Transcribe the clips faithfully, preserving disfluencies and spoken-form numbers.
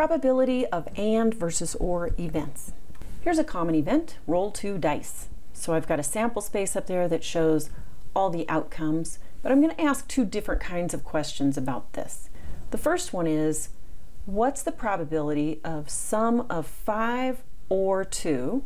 Probability of and versus or events. Here's a common event, roll two dice. So I've got a sample space up there that shows all the outcomes, but I'm going to ask two different kinds of questions about this. The first one is, what's the probability of sum of five or two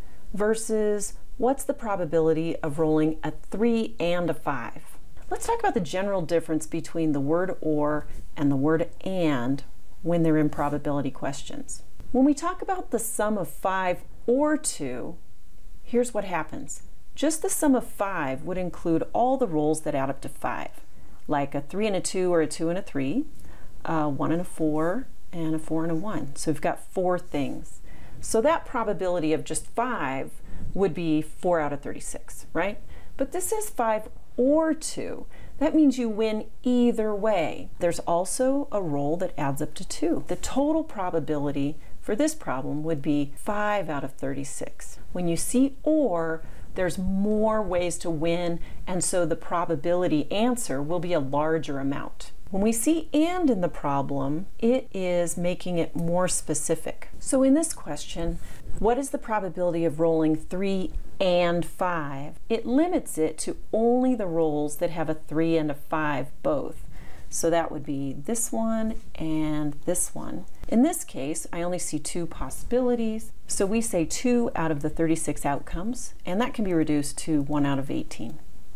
versus what's the probability of rolling a three and a five? Let's talk about the general difference between the word or and the word and when they're in probability questions. When we talk about the sum of five or two, here's what happens. Just the sum of five would include all the rolls that add up to five, like a three and a two or a two and a three, a one and a four, and a four and a one. So we've got four things. So that probability of just five would be four out of thirty-six, right? But this is five or two. That means you win either way. There's also a roll that adds up to two. The total probability for this problem would be five out of thirty-six. When you see or, there's more ways to win, and so the probability answer will be a larger amount. When we see and in the problem, it is making it more specific. So in this question, what is the probability of rolling three and five? It limits it to only the rolls that have a three and a five both. So that would be this one and this one. In this case, I only see two possibilities. So we say two out of the thirty-six outcomes, and that can be reduced to one out of eighteen.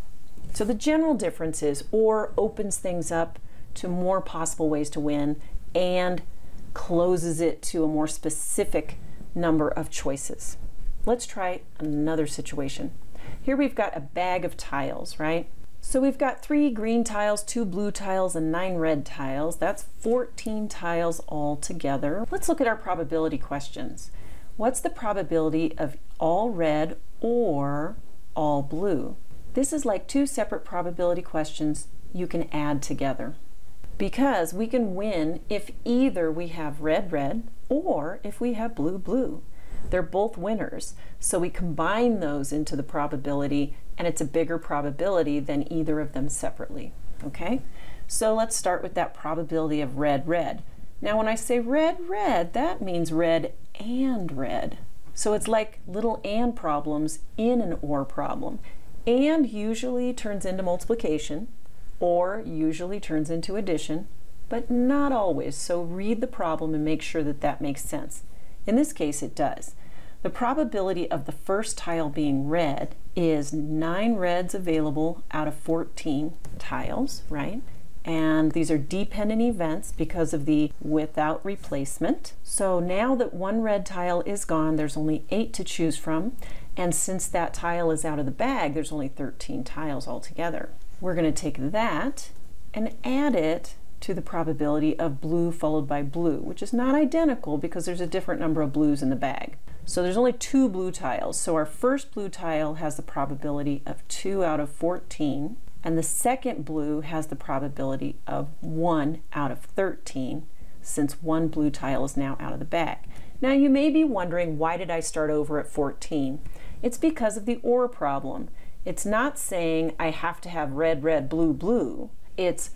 So the general difference is or opens things up to more possible ways to win and closes it to a more specific number of choices. Let's try another situation. Here we've got a bag of tiles, right? So we've got three green tiles, two blue tiles, and nine red tiles. That's fourteen tiles all together. Let's look at our probability questions. What's the probability of all red or all blue? This is like two separate probability questions you can add together, because we can win if either we have red red or if we have blue blue. They're both winners, so we combine those into the probability, and it's a bigger probability than either of them separately. Okay, so let's start with that probability of red red. Now when I say red red, that means red and red. So it's like little and problems in an or problem. And usually turns into multiplication, or usually turns into addition, but not always. So read the problem and make sure that that makes sense. In this case, it does. The probability of the first tile being red is nine reds available out of fourteen tiles, right? And these are dependent events because of the without replacement. So now that one red tile is gone, there's only eight to choose from. And since that tile is out of the bag, there's only thirteen tiles altogether. We're going to take that and add it to the probability of blue followed by blue, which is not identical because there's a different number of blues in the bag. So there's only two blue tiles. So our first blue tile has the probability of two out of fourteen, and the second blue has the probability of one out of thirteen, since one blue tile is now out of the bag. Now you may be wondering, why did I start over at fourteen? It's because of the or problem. It's not saying I have to have red, red, blue, blue. It's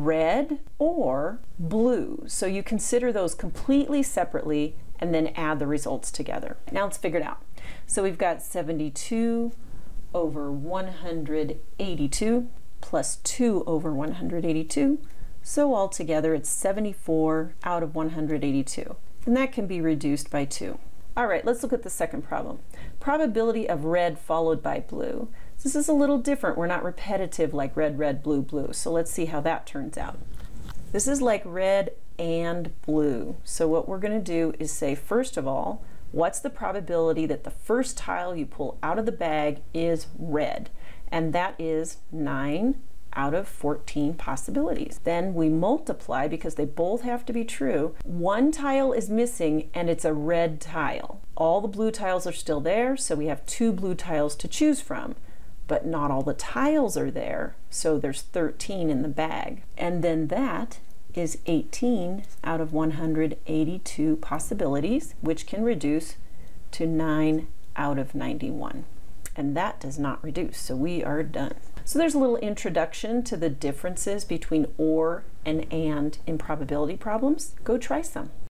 red or blue. So you consider those completely separately and then add the results together. Now let's figure it out. So we've got seventy-two over one hundred eighty-two plus two over one hundred eighty-two. So altogether it's seventy-four out of one hundred eighty-two. And that can be reduced by two. All right, let's look at the second problem. Probability of red followed by blue. This is a little different. We're not repetitive like red, red, blue, blue. So let's see how that turns out. This is like red and blue. So what we're going to do is say, first of all, what's the probability that the first tile you pull out of the bag is red? And that is nine out of fourteen possibilities. Then we multiply, because they both have to be true. One tile is missing and it's a red tile. All the blue tiles are still there, so we have two blue tiles to choose from. But not all the tiles are there, so there's thirteen in the bag. And then that is eighteen out of one hundred eighty-two possibilities, which can reduce to nine out of ninety-one. And that does not reduce, so we are done. So there's a little introduction to the differences between or and and in probability problems. Go try some.